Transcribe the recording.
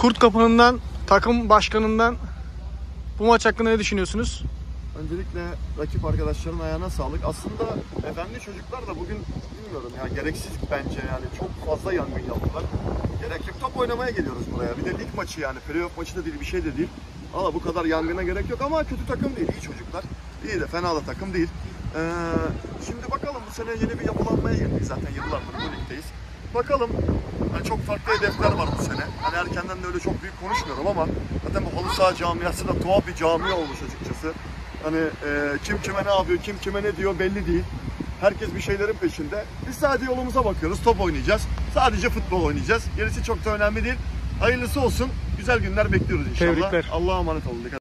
Kurt Kapanı'ndan, takım başkanından bu maç hakkında ne düşünüyorsunuz? Öncelikle rakip arkadaşların ayağına sağlık. Aslında efendi çocuklar da bugün bilmiyorum ya, gereksiz bence yani, çok fazla yangın yaptılar. Gerek yok, top oynamaya geliyoruz buraya. Bir de lig maçı yani, playoff maçı da değil, bir şey de değil. Valla bu kadar yangına gerek yok ama kötü takım değil, iyi çocuklar. İyi de fena da takım değil. Şimdi bakalım, bu sene yeni bir yapılanmaya geldik, zaten yıllardır bu ligdeyiz. Bakalım, yani çok farklı hedefler var bu sene. Hani erkenden de öyle çok büyük konuşmuyorum ama zaten bu halı saha camiası da tuhaf bir cami olmuş açıkçası. Hani kim kime ne yapıyor, kim kime ne diyor belli değil. Herkes bir şeylerin peşinde. Biz sadece yolumuza bakıyoruz, top oynayacağız. Sadece futbol oynayacağız. Gerisi çok da önemli değil. Hayırlısı olsun. Güzel günler bekliyoruz inşallah. Tebrikler. Allah'a emanet olun.